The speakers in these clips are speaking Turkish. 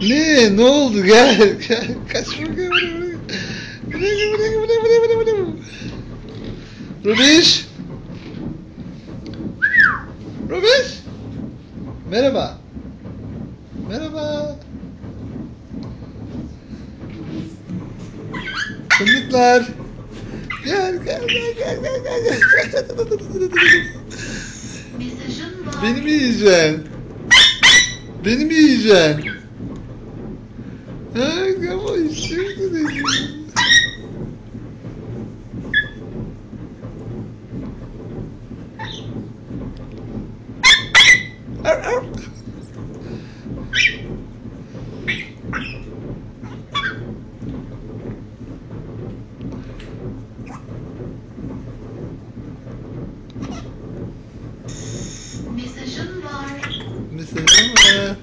Ne? Ne oldu? Gel. Gel. Kaçma gel buraya. Buraya. Rubiş. Rubiş. Merhaba. Merhaba. Fındıklar. Gel. Beni mi yiyeceksin? Beni mi yiyeceksin? Ha, ama istiyorsun. Mesajın var. Mesajım var.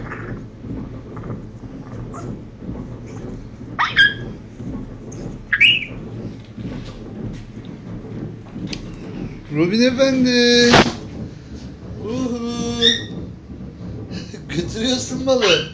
Robin efendi. Uhu. Götürüyorsun malı.